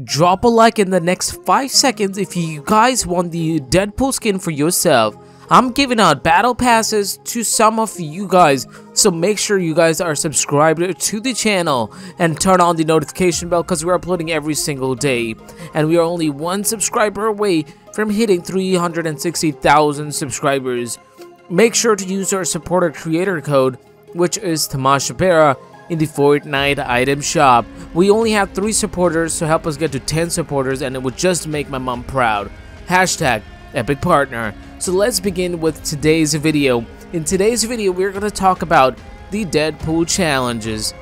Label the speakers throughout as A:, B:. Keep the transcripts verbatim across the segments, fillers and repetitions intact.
A: Drop a like in the next five seconds if you guys want the Deadpool skin for yourself. I'm giving out battle passes to some of you guys, so make sure you guys are subscribed to the channel and turn on the notification bell because we're uploading every single day. And we are only one subscriber away from hitting three hundred sixty thousand subscribers. Make sure to use our supporter creator code, which is Tamashapera, in the Fortnite item shop. We only have three supporters, so help us get to ten supporters and it would just make my mom proud. Hashtag Epic Partner. So let's begin with today's video. In today's video, we're going to talk about the Deadpool challenges.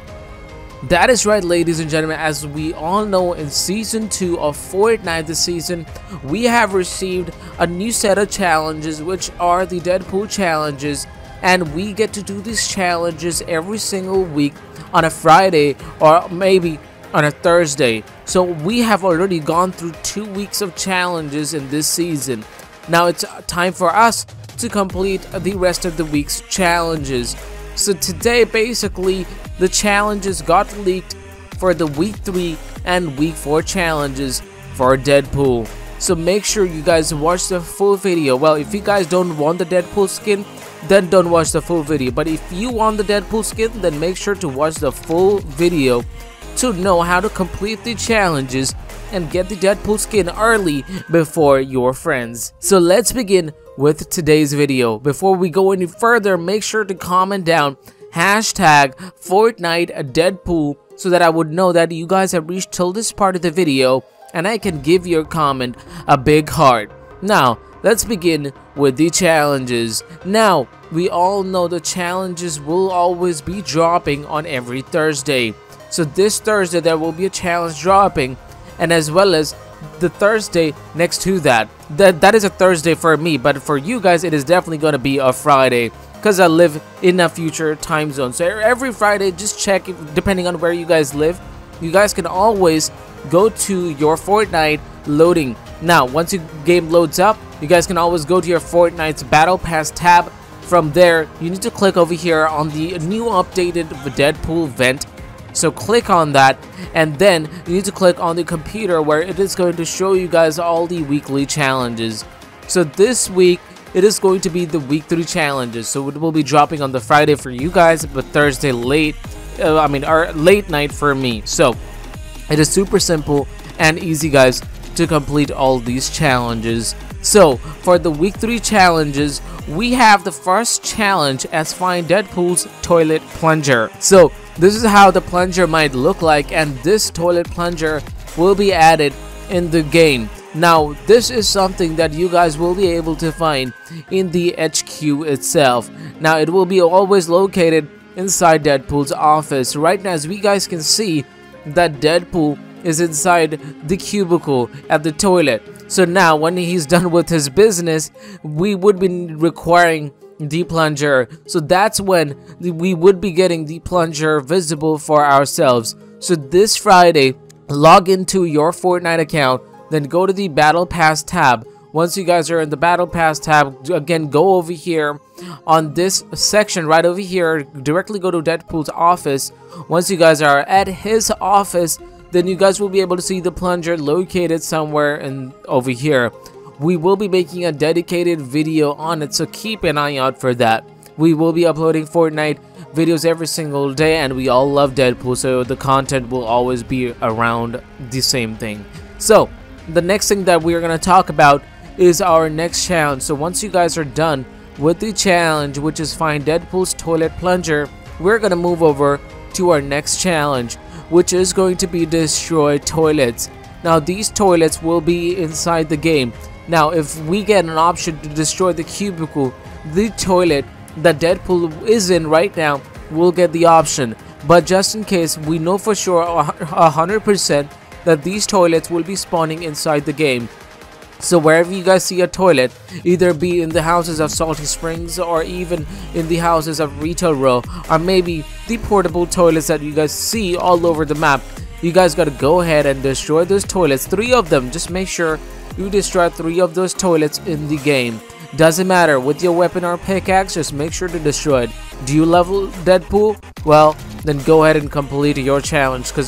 A: That is right, ladies and gentlemen. As we all know, in Season two of Fortnite this season, we have received a new set of challenges, which are the Deadpool challenges. And we get to do these challenges every single week on a Friday or maybe on a Thursday. So we have already gone through two weeks of challenges in this season. Now it's time for us to complete the rest of the week's challenges. So today, basically, the challenges got leaked for the week three and week four challenges for Deadpool. So make sure you guys watch the full video. Well, if you guys don't want the Deadpool skin, then don't watch the full video. But if you want the Deadpool skin, then make sure to watch the full video to know how to complete the challenges and get the Deadpool skin early before your friends. So let's begin with today's video. Before we go any further, make sure to comment down hashtag Fortnite Deadpool so that I would know that you guys have reached till this part of the video and I can give your comment a big heart. Now, let's begin with the challenges. Now, we all know the challenges will always be dropping on every Thursday. So this Thursday there will be a challenge dropping, and as well as the Thursday next to that. That, that is a Thursday for me, but for you guys it is definitely going to be a Friday because I live in a future time zone. So every Friday, just check if, depending on where you guys live, you guys can always go to your Fortnite loading. Now, once your game loads up, you guys can always go to your Fortnite's Battle Pass tab. From there, you need to click over here on the new updated Deadpool vent. So click on that, and then you need to click on the computer where it is going to show you guys all the weekly challenges. So this week, it is going to be the week three challenges. So it will be dropping on the Friday for you guys, but Thursday late, uh, I mean, or late night for me. So it is super simple and easy, guys, to complete all these challenges. So for the week three challenges, we have the first challenge as find Deadpool's toilet plunger. So this is how the plunger might look like, and this toilet plunger will be added in the game. Now, this is something that you guys will be able to find in the H Q itself. Now, it will be always located inside Deadpool's office. Right now, as we guys can see, that Deadpool is inside the cubicle at the toilet. So now, when he's done with his business, we would be requiring the plunger. So that's when we would be getting the plunger visible for ourselves. So this Friday, log into your Fortnite account, then go to the Battle Pass tab. Once you guys are in the Battle Pass tab, again, go over here on this section right over here, directly go to Deadpool's office. Once you guys are at his office, then you guys will be able to see the plunger located somewhere in over here. We will be making a dedicated video on it, so keep an eye out for that. We will be uploading Fortnite videos every single day, and we all love Deadpool, so the content will always be around the same thing. So the next thing that we are going to talk about is our next challenge. So once you guys are done with the challenge, which is find Deadpool's toilet plunger, we're going to move over to our next challenge, which is going to be destroy toilets. Now, these toilets will be inside the game. Now, if we get an option to destroy the cubicle, the toilet that Deadpool is in right now will get the option. But just in case, we know for sure one hundred percent that these toilets will be spawning inside the game. So wherever you guys see a toilet, either be in the houses of Salty Springs or even in the houses of Retail Row, or maybe the portable toilets that you guys see all over the map, you guys gotta go ahead and destroy those toilets. Three of them. Just make sure you destroy three of those toilets in the game. Doesn't matter with your weapon or pickaxe, just make sure to destroy it. Do you level Deadpool? Well, then go ahead and complete your challenge, because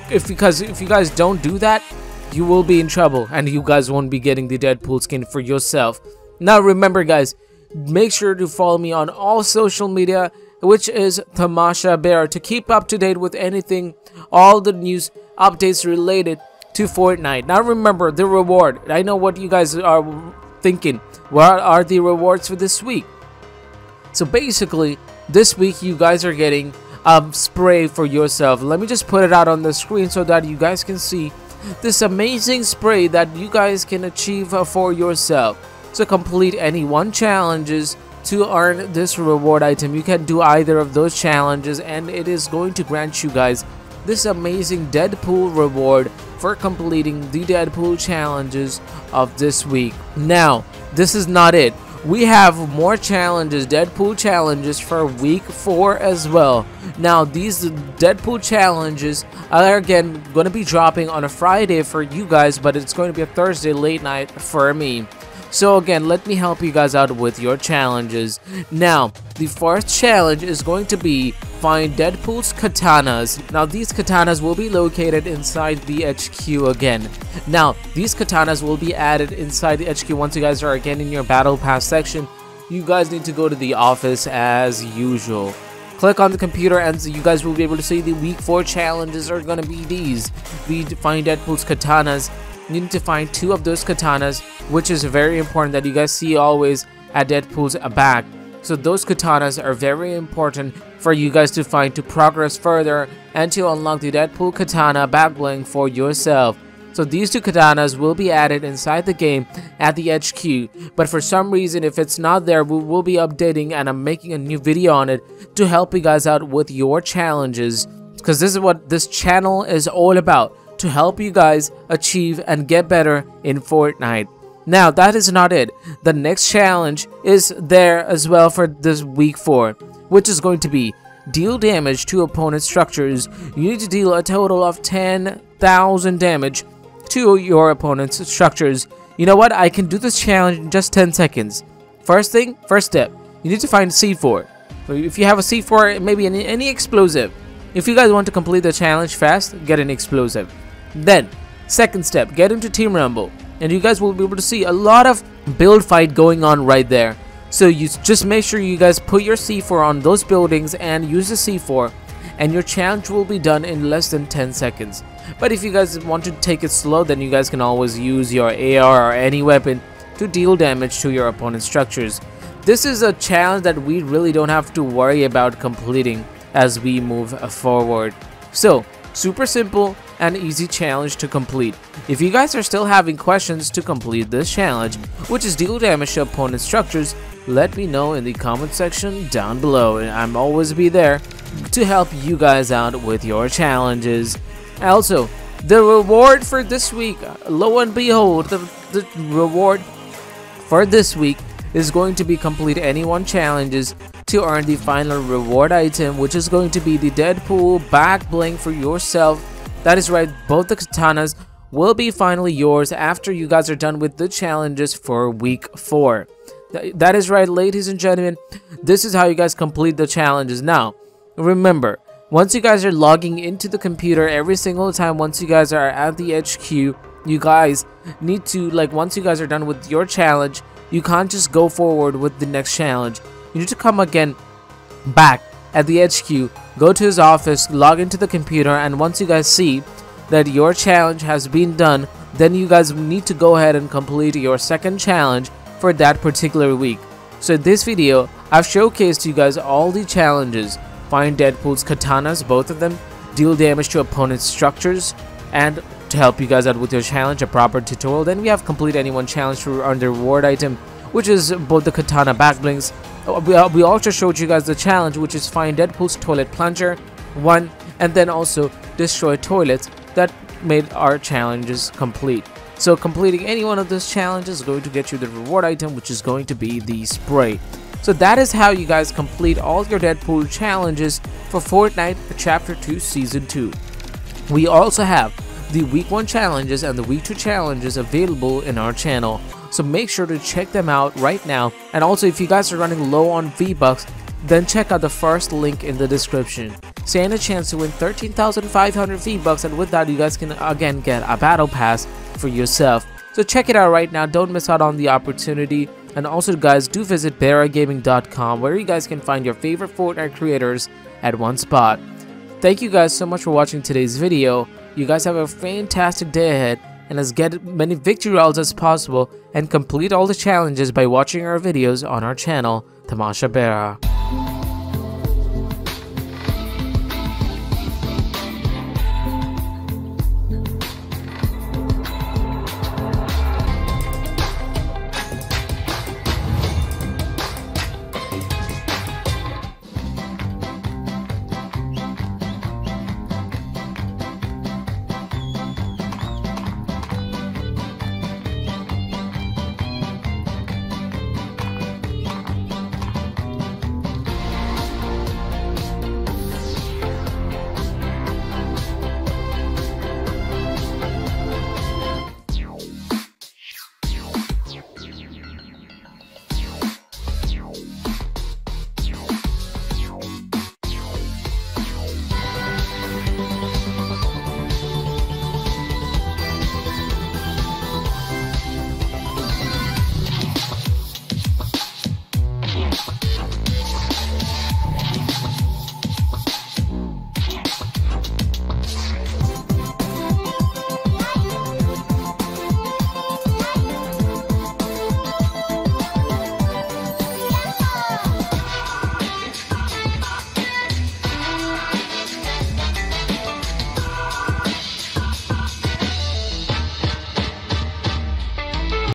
A: if because if you guys don't do that, you will be in trouble and you guys won't be getting the Deadpool skin for yourself. Now remember guys, make sure to follow me on all social media, which is Tamasha Bear, to keep up to date with anything, all the news updates related to Fortnite. Now remember the reward. I know what you guys are thinking. What are the rewards for this week? So basically, this week you guys are getting a spray for yourself. Let me just put it out on the screen so that you guys can see this amazing spray that you guys can achieve for yourself. So complete any one challenges to earn this reward item. You can do either of those challenges and it is going to grant you guys this amazing Deadpool reward for completing the Deadpool challenges of this week. Now, this is not it. We have more challenges, Deadpool challenges for week four as well. Now, these Deadpool challenges are again going to be dropping on a Friday for you guys, but it's going to be a Thursday late night for me. So again, let me help you guys out with your challenges. Now, the first challenge is going to be find Deadpool's katanas. Now, these katanas will be located inside the H Q again. Now, these katanas will be added inside the H Q once you guys are again in your Battle Pass section. You guys need to go to the office as usual. Click on the computer and you guys will be able to see the week four challenges are going to be these. We find Deadpool's katanas. You need to find two of those katanas, which is very important that you guys see always at Deadpool's back. So those katanas are very important for you guys to find to progress further and to unlock the Deadpool katana back bling for yourself. So these two katanas will be added inside the game at the H Q, but for some reason if it's not there, we will be updating and I'm making a new video on it to help you guys out with your challenges, because this is what this channel is all about, to help you guys achieve and get better in Fortnite. Now, that is not it. The next challenge is there as well for this week four, which is going to be deal damage to opponent structures. You need to deal a total of ten thousand damage to your opponent's structures. You know what? I can do this challenge in just ten seconds. First thing, first step, you need to find C four. If you have a C four, maybe any, any explosive. If you guys want to complete the challenge fast, get an explosive. Then, second step, get into Team Rumble. And you guys will be able to see a lot of build fight going on right there. So you just make sure you guys put your C four on those buildings and use the C four. And your challenge will be done in less than ten seconds. But if you guys want to take it slow, then you guys can always use your A R or any weapon to deal damage to your opponent's structures. This is a challenge that we really don't have to worry about completing as we move forward. So, super simple and easy challenge to complete. If you guys are still having questions to complete this challenge, which is deal damage to opponent structures, let me know in the comment section down below, and I'm always be there to help you guys out with your challenges. Also, the reward for this week, lo and behold, the, the reward for this week is going to be complete any one challenges to earn the final reward item, which is going to be the Deadpool back bling for yourself. That is right, both the katanas will be finally yours after you guys are done with the challenges for week four. Th that is right, ladies and gentlemen, this is how you guys complete the challenges. Now, remember, once you guys are logging into the computer every single time, once you guys are at the H Q, you guys need to, like, once you guys are done with your challenge, you can't just go forward with the next challenge. You need to come again back at the H Q, go to his office, log into the computer, and once you guys see that your challenge has been done, then you guys need to go ahead and complete your second challenge for that particular week. So in this video, I've showcased you guys all the challenges. Find Deadpool's katanas, both of them, deal damage to opponent's structures, and to help you guys out with your challenge, a proper tutorial. Then we have complete any one challenge to earn the reward item, which is both the katana backblings. We also showed you guys the challenge, which is find Deadpool's toilet plunger one, and then also destroy toilets. That made our challenges complete. So completing any one of those challenges is going to get you the reward item, which is going to be the spray. So that is how you guys complete all your Deadpool challenges for Fortnite Chapter two Season two. We also have the week one challenges and the week two challenges available in our channel. So make sure to check them out right now. And also, if you guys are running low on V-Bucks, then check out the first link in the description. stand a chance to win thirteen thousand five hundred V-Bucks, and with that you guys can again get a battle pass for yourself. So check it out right now, don't miss out on the opportunity. And also guys, do visit Bera Gaming dot com where you guys can find your favorite Fortnite creators at one spot. Thank you guys so much for watching today's video. You guys have a fantastic day ahead, and let's get many victory rounds as possible and complete all the challenges by watching our videos on our channel, Tamasha Bera.